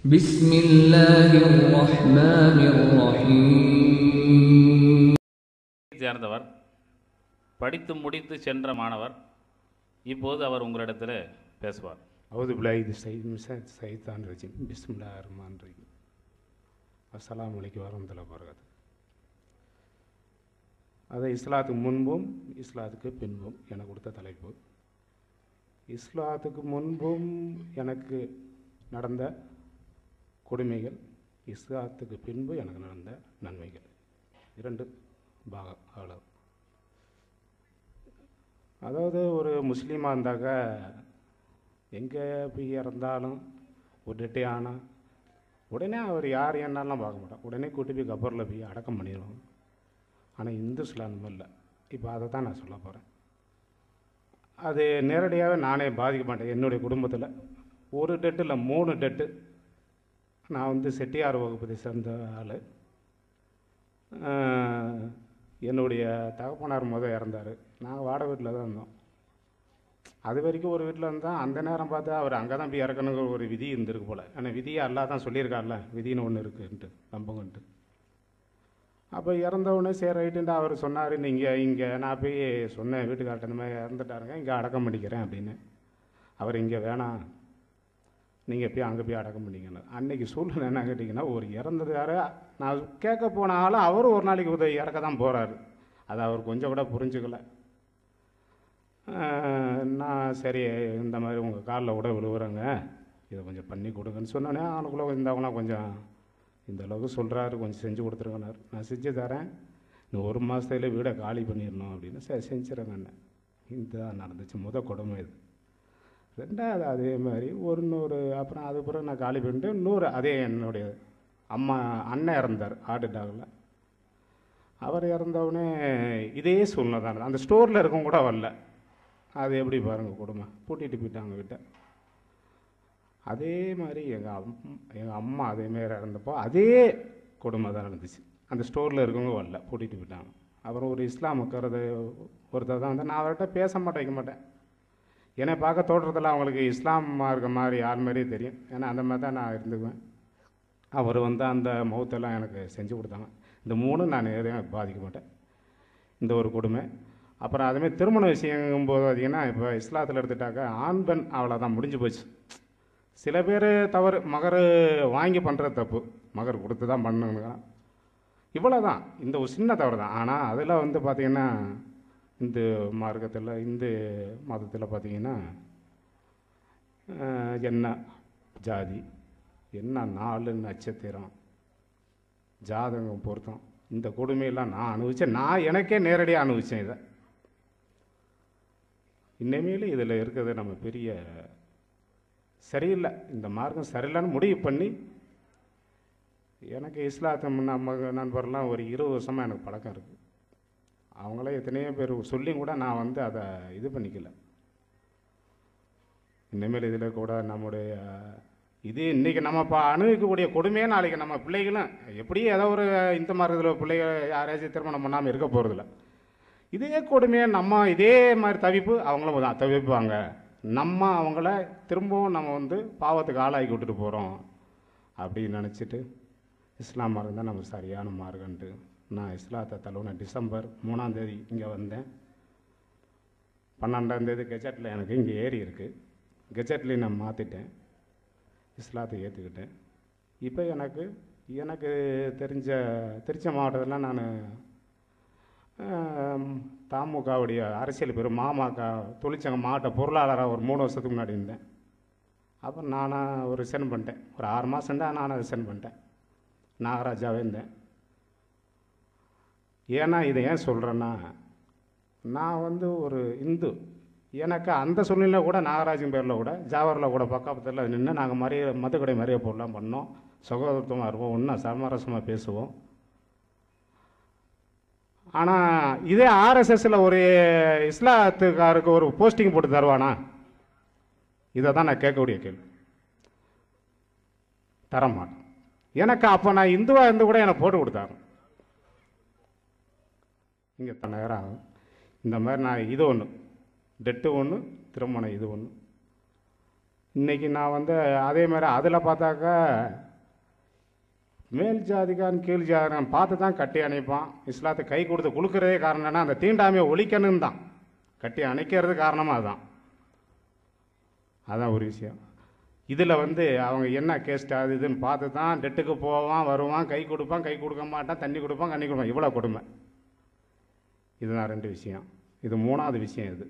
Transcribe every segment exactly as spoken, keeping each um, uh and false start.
بسم الله الرحمن الرحيم. சேர்ந்தவர் படித்து முடித்து சென்ற மாணவர். இப்போது அவர் உங்களிடத்தில் பேசுவார். அவுது பிலாஹி சைத்தான் ரஜீம் பிஸ்மில்லாஹிர் ரஹ்மானிர் ரஹீம். அஸ்ஸலாமு அலைக்கும் வரஹ்மத்துல்லாஹி வபரகாத்துஹு. அதை இஸ்லாத்துக்கு முன்பும் இஸ்லாத்துக்கு பின்பும் எனக்கு கொடுத்த தலைப்பு. இஸ்லாத்துக்கு முன்பும் எனக்கு நடந்த கொடுமைகள், இஸ்லாத்துக்கு பின்பு எனக்கு நடந்த நன்மைகள், இரண்டு பாகம் அவ்வளோ. அதாவது ஒரு முஸ்லீமாக இருந்தாக்க எங்கே போய் இறந்தாலும் ஒரு டெட்டே ஆனால் உடனே அவர் யார் என்னெல்லாம் பார்க்க மாட்டோம், உடனே கூட்டி போய் கபரில் போய் அடக்கம் பண்ணிடுவோம். ஆனால் இந்துஸ்லாம் அந்த மாதிரி இல்லை. இப்போ அதை தான் நான் சொல்ல போகிறேன். அது நேரடியாகவே நானே பாதிக்க மாட்டேன். என்னுடைய குடும்பத்தில் ஒரு டெட்டு இல்லை, மூணு டெட்டு. நான் வந்து செட்டியார் வகுப்பதை சேர்ந்த ஆள். என்னுடைய தகப்பனார் முதல் இறந்தார். நாங்கள் வாடகை வீட்டில் தான் இருந்தோம். அது வரைக்கும் ஒரு வீட்டில் இருந்தால் அந்த நேரம் பார்த்தா அவர் அங்கே தான் போய் இறக்கணுங்கிற ஒரு விதி இருந்திருக்கு போல். ஆனால் விதியை அல்லா தான் சொல்லியிருக்கார்ல, விதின்னு ஒன்று இருக்குன்ட்டு நம்புங்கன்ட்டு. அப்போ இறந்தவுடனே சரி ரைட்டுன்ட்டு அவர் சொன்னார், நீங்கள் இங்கே நான் போய் சொன்னேன் வீட்டுக்கார்ட்ட இந்த மாதிரி இறந்துட்டாருங்க, இங்கே அடக்கம் பண்ணிக்கிறேன் அப்படின்னு. அவர் இங்கே வேணாம், நீங்கள் போய் அங்கே போய் அடக்கம் பண்ணிக்கங்க. அன்றைக்கி சூழ்நிலை என்ன கேட்டிங்கன்னா, ஒரு இறந்தது யார் நான் கேட்க போனாலும் அவரும் ஒரு நாளைக்கு உதவி இறக்க தான் போகிறாரு. அதை அவர் கொஞ்சம் கூட புரிஞ்சுக்கல. நான் சரி இந்த மாதிரி உங்கள் காலில் கூட விழுவுறேங்க, இதை கொஞ்சம் பண்ணி கொடுங்கன்னு சொன்னோன்னே அவனுக்குள்ளே இருந்தவங்களாம் கொஞ்சம் இந்த அளவுக்கு சொல்கிறாரு, கொஞ்சம் செஞ்சு கொடுத்துருங்கன்னாரு. நான் செஞ்சு தரேன், இன்னும் ஒரு மாதத்துல வீடை காலி பண்ணிடணும் அப்படின்னு. சரி செஞ்சுறேங்கண்ணே. இதுதான் நடந்துச்சு முத கொடுமை இது. ரெண்டாவது அதே மாதிரி ஒரு நூறு, அப்புறம் அதுக்கப்புறம் நான் காலி பண்ணிட்டு நூறு அதே என்னுடைய அம்மா அண்ணன் இறந்தார் ஹார்ட் அட்டாகில். அவர் இறந்தவுடனே இதே சூழ்நிலை தான். அந்த ஸ்டோரில் இருக்கவங்க கூட வரல. அது எப்படி பாருங்கள், கொடுமை பூட்டிகிட்டு போயிட்டாங்க வீட்டை. அதே மாதிரி எங்கள் அம் எங்கள் அம்மா அதேமாரி இறந்தப்போ அதே கொடுமை தான் நடந்துச்சு. அந்த ஸ்டோரில் இருக்கவங்க வரல, பூட்டிகிட்டு போயிட்டாங்க. அப்புறம் ஒரு இஸ்லாமுக்கிறது ஒருத்தர் தான் வந்து, நான் அவர்கிட்ட பேச மாட்டேன் வைக்க மாட்டேன். என்னை பார்க்க தோற்றத்தில் அவங்களுக்கு இஸ்லாமாக இருக்க மாதிரி யார் மாதிரியே தெரியும். ஏன்னா அந்த மாதிரி தான் நான் இருந்துக்குவேன். அவர் வந்து அந்த மௌத்தெல்லாம் எனக்கு செஞ்சு கொடுத்தாங்க. இந்த மூணு நான் எதையும் பாதிக்க மாட்டேன். இந்த ஒரு கொடுமை. அப்புறம் அதுமாதிரி திருமண விஷயங்கும்போது பார்த்திங்கன்னா, இப்போ இஸ்லாத்தில் எடுத்துட்டாக்கா ஆண் பெண் அவ்வளோதான், முடிஞ்சு போச்சு. சில பேர் தவறு, மகர் வாங்கி பண்ணுறது தப்பு, மகர் கொடுத்து தான் பண்ணுங்க, இவ்வளோ தான். இந்த ஒரு சின்ன தவறு தான். ஆனால் அதில் வந்து பார்த்திங்கன்னா இந்து மார்க்கத்தில், இந்து மதத்தில் பார்த்திங்கன்னா என்ன ஜாதி, என்ன நாலு நட்சத்திரம், ஜாதகம் பொருத்தம், இந்த கொடுமையெல்லாம் நான் அனுபவித்தேன். நான் எனக்கே நேரடியாக அனுபவித்தேன் இதை. இனிமேல் இதில் இருக்கிறது நம்ம பெரிய சரியில்லை, இந்த மார்க்கம் சரியில்லைன்னு முடிவு பண்ணி, எனக்கு இஸ்லாத்தை நம்ம நண்பர்லாம் ஒரு இருபது வருஷமாக எனக்கு பழக்கம் இருக்குது. அவங்களே எத்தனையோ பேர் சொல்லியும் கூட நான் வந்து அதை இது பண்ணிக்கல. இனிமேல் இதில் கூட நம்முடைய இது இன்றைக்கி நம்ம இப்போ அனுபவிக்கக்கூடிய கொடுமையே நாளைக்கு நம்ம பிள்ளைகளும் எப்படியும் ஏதோ ஒரு இந்த மார்க்கத்தில் பிள்ளைகள் யாராச்சும் திருமணம் பண்ணாமல் இருக்க போகிறதில்ல. இதே கொடுமையை நம்ம இதே மாதிரி தவிப்பு அவங்களும் தான் தவிப்பாங்க. நம்ம அவங்கள திரும்பவும் நம்ம வந்து பாவத்துக்கு ஆளாக்கி விட்டுட்டு போகிறோம் அப்படின்னு நினச்சிட்டு இஸ்லாம் மார்க்கம் தான் நம்ம சரியான மார்க்கன்ட்டு நான் இஸ்லாத்தை தழுவின டிசம்பர் மூணாம் தேதி இங்கே வந்தேன். பன்னெண்டாம் தேதி கெஜெட்டில் எனக்கு இங்கே ஏறி இருக்குது. கெஜெட்லேயும் நான் மாற்றிட்டேன், இஸ்லாத்தை ஏற்றுக்கிட்டேன். இப்போ எனக்கு எனக்கு தெரிஞ்ச திருச்சி மாவட்டத்தில் நான் தமுகவுடைய அரசியல் பேர் மாமாக்க தொழிற்சங்க மாவட்ட பொருளாளராக ஒரு மூணு வருஷத்துக்கு முன்னாடி இருந்தேன். அப்புறம் நானாக ஒரு ரிசைன் பண்ணிட்டேன். ஒரு ஆறு மாதம்டா நானாக ரிசைன் பண்ணிட்டேன். நாகராஜாவே இருந்தேன். ஏன்னா இதை ஏன் சொல்கிறேன்னா, நான் வந்து ஒரு இந்து. எனக்கு அந்த சூழ்நிலை கூட நாகராஜன் பேரில் கூட ஜாவரில் கூட பக்கத்தில் நின்று நாங்கள் மறிய மதுக்கடை மறிய பொருளாம் பண்ணோம். சகோதரத்துவமாக இருப்போம், இன்னும் சமரசமாக பேசுவோம். ஆனால் இதே ஆர்எஸ்எஸில் ஒரு இஸ்லாத்துக்காருக்கு ஒரு போஸ்டிங் போட்டு தருவானா? இதை தான் நான் கேட்கக்கூடிய கேள்வி. தரமாட்டேன். எனக்கு அப்போ நான் இந்துவாக இருந்து கூட எனக்கு போட்டு கொடுத்தாங்க. இங்கே தன்னாயிரம் ஆகும். இந்த மாதிரி நான் இது ஒன்று டெட்டு ஒன்று, திருமணம் இது ஒன்று. இன்றைக்கி நான் வந்து அதே மாதிரி அதில் பார்த்தாக்கா மேல் ஜாதிக்காரன் கீழ் ஜாதிக்காரன் பார்த்து தான் கட்டி அணைப்பான். இஸ்லாத்தை கை கொடுத்து குலுக்கிறதே காரணம்னா அந்த தீண்டாமையை ஒழிக்கணும் தான், கட்டி அணைக்கிறது காரணமாக அதுதான். அதான் ஒரு விஷயம். இதில் வந்து அவங்க என்ன கேஸ்ட் அது இதுன்னு பார்த்து தான் டெட்டுக்கு போவான் வருவான், கை கொடுப்பான் கை கொடுக்க மாட்டான், தண்ணி கொடுப்பான் கண்ணி கொடுப்பான், இவ்வளோ கொடுமை. இதுதான் ரெண்டு விஷயம். இது மூணாவது விஷயம். இது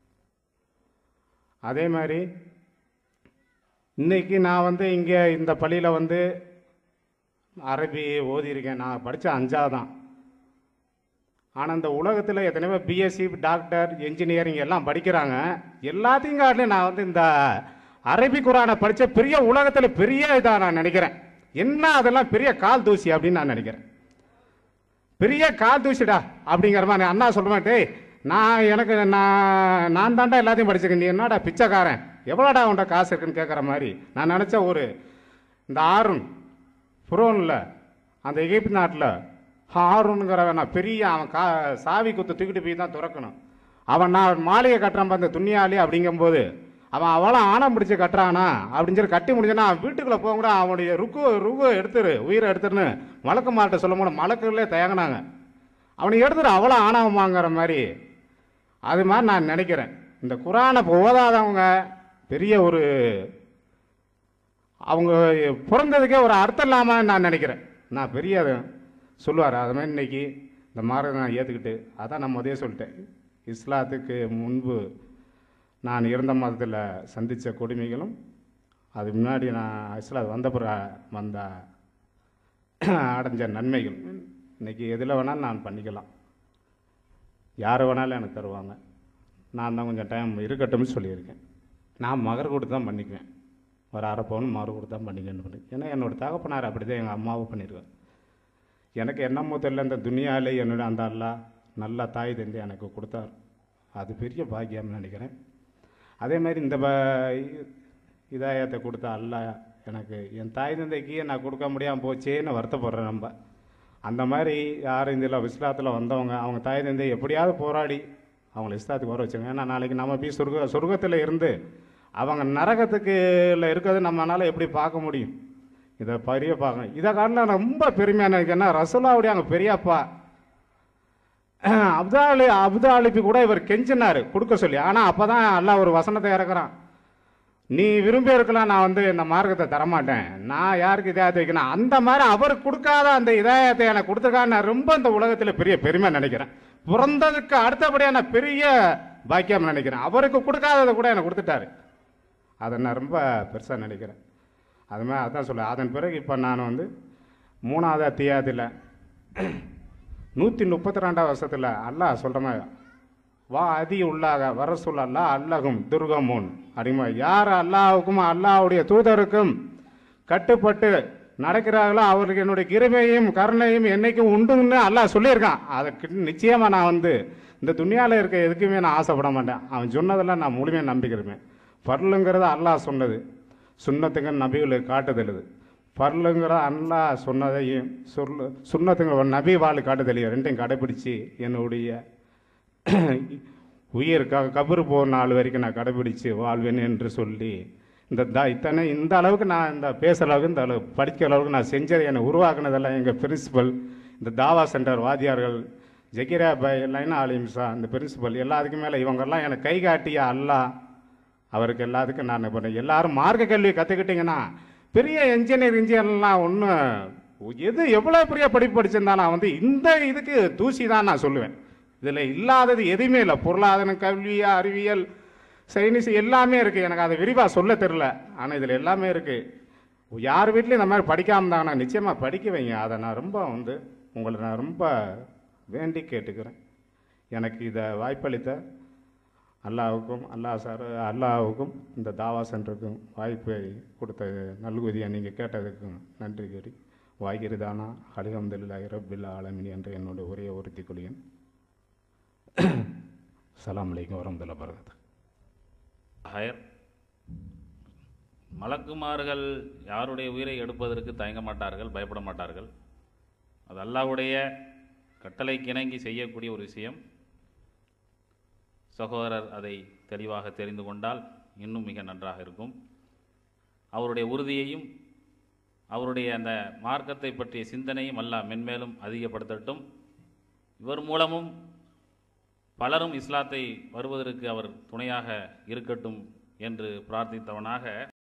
அதே மாதிரி இன்றைக்கி நான் வந்து இங்கே இந்த பள்ளியில் வந்து அரபி ஓதியிருக்கேன். நான் படித்த அஞ்சாவது தான். ஆனால் இந்த உலகத்தில் எத்தனையோ பிஎஸ்சி டாக்டர் என்ஜினியரிங் எல்லாம் படிக்கிறாங்க. எல்லாத்தையும் காட்டிலும் நான் வந்து இந்த அரபி குரானை படித்த பெரிய உலகத்தில் பெரிய இதாக நான் நினைக்கிறேன். என்ன அதெல்லாம் பெரிய கால் தூசி அப்படின்னு நான் நினைக்கிறேன். பெரிய கால் தூசிடா அப்படிங்கிற மாதிரி அண்ணா சொல்லுவேன். டேய் நான் எனக்கு நான் நான் தாண்டா எல்லாத்தையும் படிச்சிருக்கேன், நீ என்னடா பிச்சைக்காரன், எவ்வளோடா உன்ட காசு இருக்குன்னு கேட்குற மாதிரி நான் நினச்ச ஒரு இந்த ஆருன் புரோனில் அந்த எகிப்து நாட்டில் ஹாரூனுங்கிறவன் நான் பெரிய அவன் கா சாவி குத்து தூக்கிட்டு போய் தான் திறக்கணும். அவன் நான் மாளிகை கட்டுறான் பார்த்த துணியாளி அப்படிங்கும்போது அவன் அவ்வளோ ஆணம் பிடிச்சி கட்டுறானா அப்படின்னு சொல்லி கட்டி முடிஞ்சானா அவன் வீட்டுக்குள்ளே போக கூட அவனுடைய ருக்கு ருகு எடுத்துரு உயிரை எடுத்துருன்னு மலக்கு மாட்ட சொல்லும் போது மலக்குகளே தயங்கினாங்க. அவனை எடுத்துரு அவ்வளோ ஆணவமாங்கிற மாதிரி. அது மாதிரி நான் நினைக்கிறேன். இந்த குரானை ஓதாதவங்க பெரிய ஒரு அவங்க பிறந்ததுக்கே ஒரு அர்த்தம் இல்லாமல் நான் நினைக்கிறேன். நான் பெரிய சொல்லுவார் அது மாதிரி இன்னைக்கு இந்த மாதிரி நான் ஏற்றுக்கிட்டு அதான் நான் முதலே சொல்லிட்டேன். இஸ்லாத்துக்கு முன்பு நான் இருந்த மதத்தில் சந்தித்த கொடுமைகளும் அது முன்னாடி நான் இஸ்லாம் வந்த பிறகு வந்த அடைஞ்ச நன்மைகள் இன்றைக்கி எதில் வேணாலும் நான் பண்ணிக்கலாம், யார் வேணாலும் எனக்கு தருவாங்க. நான் தான் கொஞ்சம் டைம் இருக்கட்டும்னு சொல்லியிருக்கேன். நான் மகர் கொடுத்து தான் பண்ணிக்குவேன், ஒரு அரை பவுன் மறு கொடுத்து தான் பண்ணிக்கன்னு பண்ணி. ஏன்னா என்னோடய தகப்பனார் அப்படி தான் எங்கள் அம்மாவை பண்ணியிருக்கேன். எனக்கு என்னமோ தெரியல, இந்த துனியாவிலே என்னோட அந்த அல்லா நல்லா தாய் தந்தை எனக்கு கொடுத்தார். அது பெரிய பாக்கியம்னு நினைக்கிறேன். அதே மாதிரி இந்த இதாயத்தை கொடுத்த அல்லா எனக்கு என் தாய் தந்தைக்கு நான் கொடுக்க முடியாமல் போச்சேன்னு வருத்தப்படுறேன். நம்ம அந்த மாதிரி யாரும் இதில் இஸ்லாத்தில் வந்தவங்க அவங்க தாய் தந்தை எப்படியாவது போராடி அவங்கள இஸ்லாத்துக்கு வர வச்சுங்க. ஏன்னா நாளைக்கு நம்ம போய் சொர்க்க சொர்க்கத்தில் இருந்து அவங்க நரகத்துக்குள்ள இருக்கிறது நம்மளால் எப்படி பார்க்க முடியும்? இதை பெரிய பார்க்கணும். இதை காரணம் ரொம்ப பெருமையாக நினைக்கிறேன்னா ரசூலாவுடைய அங்கே பெரியப்பா அப்தாலி அப்தாலிப்பி கூட இவர் கெஞ்சினார் கொடுக்க சொல்லி. ஆனால் அப்போ தான் எல்லாம் ஒரு வசனத்தை இறக்குறான், நீ விரும்பி இருக்கலாம் நான் வந்து இந்த மார்க்கத்தை தரமாட்டேன், நான் யாருக்கு இதாயத்தை வைக்கணும். அந்த மாதிரி அவர் கொடுக்காத அந்த இதாயத்தை எனக்கு கொடுத்துருக்கான்னு நான் ரொம்ப இந்த உலகத்தில் பெரிய பெருமை நினைக்கிறேன். பிறந்ததுக்கு அடுத்தபடியாக நான் பெரிய பாக்கியம் நினைக்கிறேன். அவருக்கு கொடுக்காததை கூட எனக்கு கொடுத்துட்டாரு. அதை நான் ரொம்ப பெருசாக நினைக்கிறேன். அது மாதிரி அதான் சொல்ல. அதன் பிறகு இப்போ நான் வந்து மூணாவது அத்தியாயத்தில் நூற்றி முப்பத்தி ரெண்டாவது வருஷத்தில் அல்லாஹ் சொல்கிற மாதிரி வா அதி உள்ளாக வர சொல்ல அல்லா அல்லகும் துர்கமூன் அப்படிமா யார் அல்லாவுக்கும் அல்லாவுடைய தூதருக்கும் கட்டுப்பட்டு நடக்கிறார்களோ அவருக்கு என்னுடைய கிருபையும் கருணையும் என்னைக்கும் உண்டுன்னு அல்லாஹ் சொல்லியிருக்கான். அதுக்கு நிச்சயமாக நான் வந்து இந்த துனியாவில் இருக்க எதுக்குமே நான் ஆசைப்பட மாட்டேன். அவன் சொன்னதெல்லாம் நான் முழுமையாக நம்பிக்கிறேன். பர்லுங்கிறத அல்லாஹ் சொன்னது, சுன்னத்துங்க நபிகளுக்கு காட்டுதலுது. பர்லுங்கிற அல்லாஹ் சொன்னதையும் சொல்லு சுன்னத்துங்க நபி வாழ் காட்டுதலையும் ரெண்டையும் கடைபிடிச்சி என்னுடைய உயிர் க கபரு போகிற நாள் வரைக்கும் நான் கடைபிடிச்சு வாழ்வேன் என்று சொல்லி இந்த த இத்தனை இந்த அளவுக்கு நான் இந்த பேசுகிற அளவுக்கு இந்த அளவு படிக்கிற அளவுக்கு நான் செஞ்சதை என்னை உருவாக்குனதெல்லாம் எங்கள் பிரின்சிபல், இந்த தாவா சென்டர் வாத்தியார்கள், ஜக்கீரா பாய் லைனா அலிம்சா இந்த பிரின்சிபல் எல்லாத்துக்கும் மேலே இவங்கெல்லாம் எனக்கு கை காட்டிய அல்லாஹ் அவருக்கு எல்லாத்துக்கும் நான் பண்ணேன். எல்லாரும் மார்க்க கல்வி கற்றுக்கிட்டிங்கன்னா பெரிய என்ஜினியர் இன்ஜினியர்லாம் ஒன்றும் எது எவ்வளோ பெரிய படிப்பு படிச்சிருந்தாலும் வந்து இந்த இதுக்கு தூசி தான் நான் சொல்லுவேன். இதில் இல்லாதது எதுவுமே இல்லை. பொருளாதாரம், கல்வி, அறிவியல், சயின்ஸ் எல்லாமே இருக்குது. எனக்கு அதை விரிவாக சொல்ல தெரில, ஆனால் இதில் எல்லாமே இருக்குது. யார் வீட்லையும் இந்த மாதிரி படிக்காமல் இருந்தாங்கன்னா நிச்சயமாக படிக்க வைங்க. அதை நான் ரொம்ப வந்து உங்களை நான் ரொம்ப வேண்டி கேட்டுக்கிறேன். எனக்கு இதை வாய்ப்பளித்த அல்லாவுக்கும் அல்லாஹ் சார் அல்லாவுக்கும் இந்த தாவா சென்டருக்கும் வாய்ப்பை கொடுத்த நல்குதியை நீங்கள் கேட்டதுக்கும் நன்றி கூறி வாய்கிருதானா அல்ஹம்துலில்லாஹி ரப்பில் ஆலமீன் என்ற என்னுடைய ஒரே உறுதி கொள்கிறேன். அஸ்ஸலாமு அலைக்கும் வரஹ்மத்துல்லாஹி வபரகாத்துஹு. ஹயர் மலக்குமார்கள் யாருடைய உயிரை எடுப்பதற்கு தயங்க மாட்டார்கள், பயப்பட மாட்டார்கள். அது அல்லாஹ்வுடைய கட்டளைக்கு இணங்கி செய்யக்கூடிய ஒரு விஷயம். சகோதரர் அதை தெளிவாக தெரிந்து கொண்டால் இன்னும் மிக நன்றாக இருக்கும். அவருடைய உறுதியையும் அவருடைய அந்த மார்க்கத்தை பற்றிய சிந்தனையும் அல்லாஹ் மென்மேலும் அதிகப்படுத்தட்டும். இவர் மூலமும் பலரும் இஸ்லாத்தை வருவதற்கு அவர் துணையாக இருக்கட்டும் என்று பிரார்த்தித்தவனாக